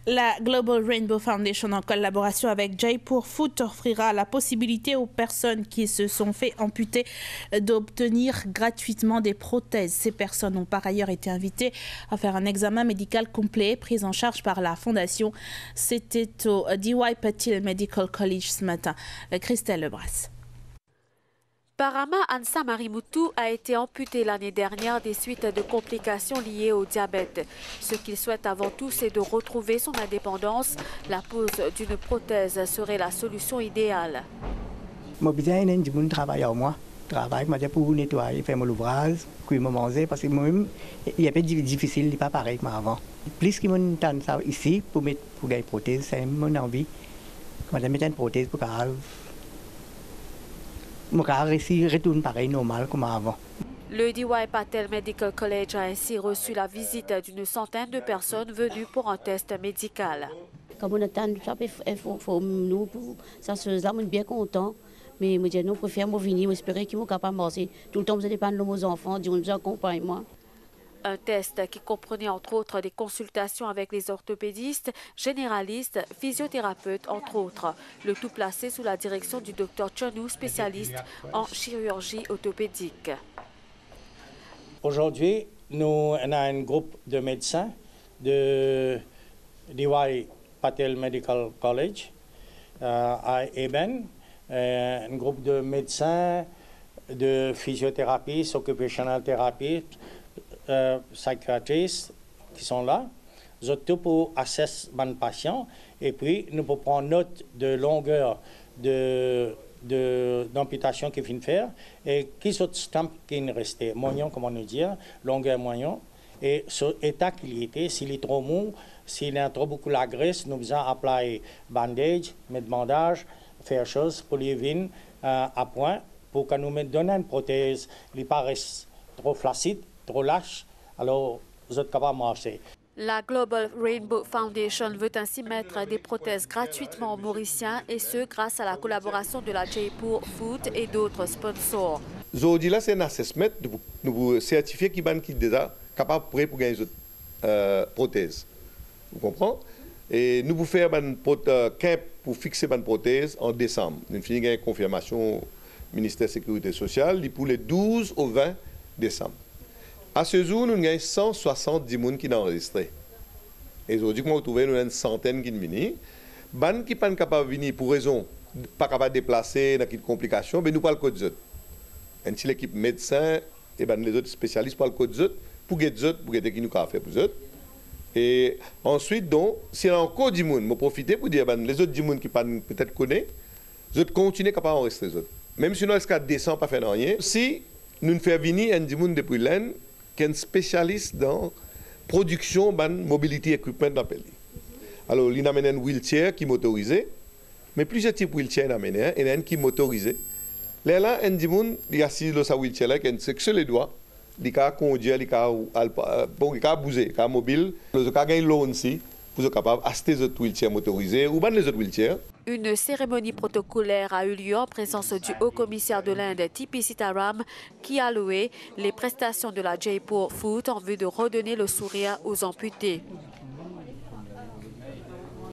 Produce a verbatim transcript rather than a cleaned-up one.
La Global Rainbow Foundation, en collaboration avec Jaipur Foot, offrira la possibilité aux personnes qui se sont fait amputer d'obtenir gratuitement des prothèses. Ces personnes ont par ailleurs été invitées à faire un examen médical complet, pris en charge par la Fondation. C'était au D Y Patil Medical College ce matin. Christelle Lebras. Parama Ansa Marimutu a été amputé l'année dernière des suites de complications liées au diabète. Ce qu'il souhaite avant tout, c'est de retrouver son indépendance. La pose d'une prothèse serait la solution idéale. Moi, besoin d'un travail à moi. Travail, pour nettoyer, faire mon ouvrage, puis me manger, parce que moi-même, il y a pas difficile, il n'est pas pareil que avant. Plus que mon temps ça ici pour mettre pour gagner prothèse, c'est mon envie. Moi, je mettre une prothèse pour grave. Mon corps ici retourne pareil normal comme avant. Le D Y Patil Medical College a ainsi reçu la visite d'une centaine de personnes venues pour un test médical. Comme on attend, il faut nous, ça se là, on est bien content. Mais moi, nous préférons venir, espérer qu'ils sont capables de marcher. Tout le temps, vous dépendre de nos enfants, Dieu nous accompagne moi. Un test qui comprenait entre autres des consultations avec les orthopédistes, généralistes, physiothérapeutes, entre autres. Le tout placé sous la direction du docteur Chonou, spécialiste en chirurgie orthopédique. Aujourd'hui, nous on a un groupe de médecins de D Y Patil Medical College euh, à Eben, euh, un groupe de médecins de physiothérapistes, occupational thérapeutes, Euh, psychiatristes qui sont là, tout pour assesser les patients et puis nous pouvons prendre note de longueur de d'amputation qu'il vient faire et qui sont stamp qui ne restait moyen comment nous dire longueur moyen et sur état qu'il était s'il est trop mou s'il a trop beaucoup la graisse nous faisons appliquer bandage mettre bandage faire chose pour les venir euh, à point pour que nous mettre donner une prothèse qui paraisse trop flaccide trop lâche, alors vous êtes capable de marcher. La Global Rainbow Foundation veut ainsi mettre des prothèses gratuitement aux Mauriciens et ce grâce à la collaboration de la Jaipur Foot et d'autres sponsors. Aujourd'hui, là, c'est un assessment de nous certifier qui sont déjà capables prêts pour gagner une euh, prothèse. Vous comprenez? Et nous pouvons faire une camp pour fixer une prothèse en décembre. Nous finissons une confirmation du ministère de la Sécurité sociale pour les douze au vingt décembre. À ce jour, nous avons cent soixante-dix personnes qui sont enregistrées. Et aujourd'hui, nous avons une centaine qui sont venus. Les gens qui ne sont pas capables de venir pour raison, pas capables de déplacer, dans des complications, mais nous parlons de code. Ainsi, l'équipe médecin et ben, les autres spécialistes parlent de code pour que les pour que nous faire pour eux. Et ensuite, donc, s'il y a encore des gens, je profite pour dire ben, les autres gens qui peut-être connaissent, les autres continuent à enregistrer les autres. Même si nous avons descend pas faire rien, si nous ne faisons venir un gens depuis l'Inde, qui est un spécialiste dans la production de mobility equipment dans le pays. Alors, il y a un wheelchair qui est motorisé, mais plusieurs types de wheelchair sont amenés. Il y en a un qui est motorisé. Là, là, un des gens qui est assis dans sa wheelchair, qui est sur les doigts, il peut conduire, il peut bouger, il peut mobile. Il peut gagner l'eau aussi pour être capable d'acheter les autres wheelchairs motorisés ou les autres wheelchairs. Une cérémonie protocolaire a eu lieu en présence du haut-commissaire de l'Inde, T P Sitaram, qui a loué les prestations de la Jaipur Foot en vue de redonner le sourire aux amputés.